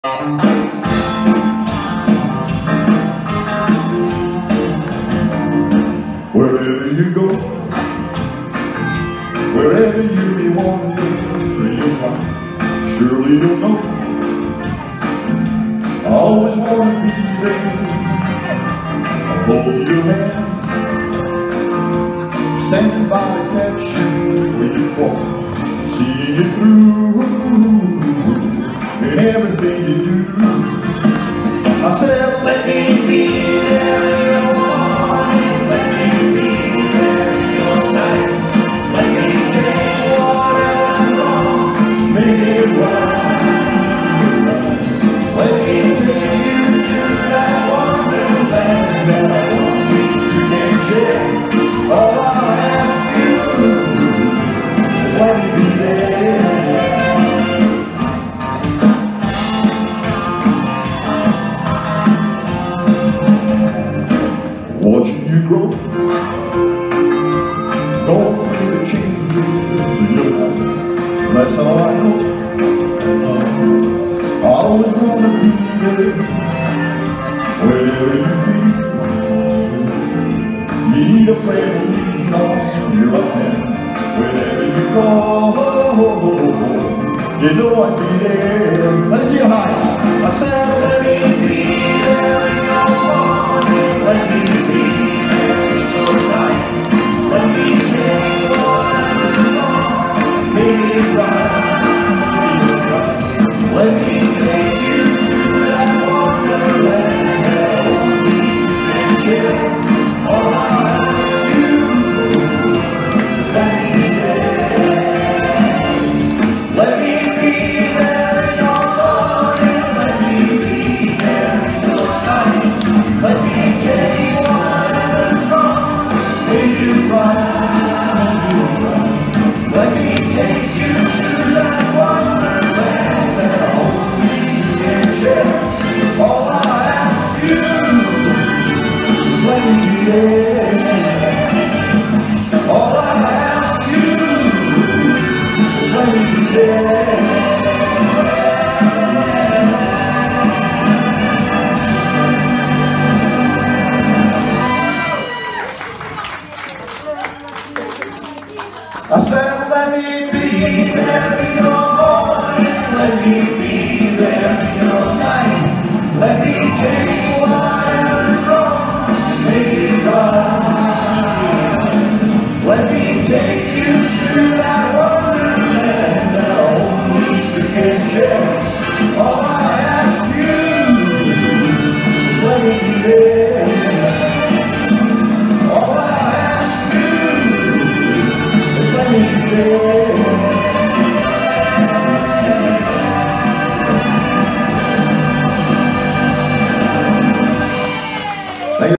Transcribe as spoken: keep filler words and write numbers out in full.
Wherever you go, wherever you may wander in your life, surely you'll know I always want to be there. I'll hold your hand, standing by to catch you when you fall, seeing you through in everything you do. I said, let me be there in your morning, let me be there in your night, let me take whatever's wrong, make it right. Let me take you to that wonderland that I only you can share. All I ask you is let me be there. Watching you grow, going through the changes in your life, that's all I know. I always want to be there, wherever you feel you need a friend to lean on, you're up there. Whenever you call, you know I'd be there. Let's see your eyes. I said, let me be there in your morning, let me be there in your night, let me change whatever's wrong, make it right, let me take you to that wonderland that only you can share. All I ask you is let me be there. Let me be there in your morning, let me be there in your night, let me change whatever's wrong, make it right, let me take you to that wonderland that only you can share. All I ask you is let me be there. All I ask you is let me be there. I said, let me be there in your morning, let me be there in your night, let me change whatever's wrong, make it right. Let me take you to that wonderland that only you can share. All I ask you is let me be there. All I ask you is let me be there.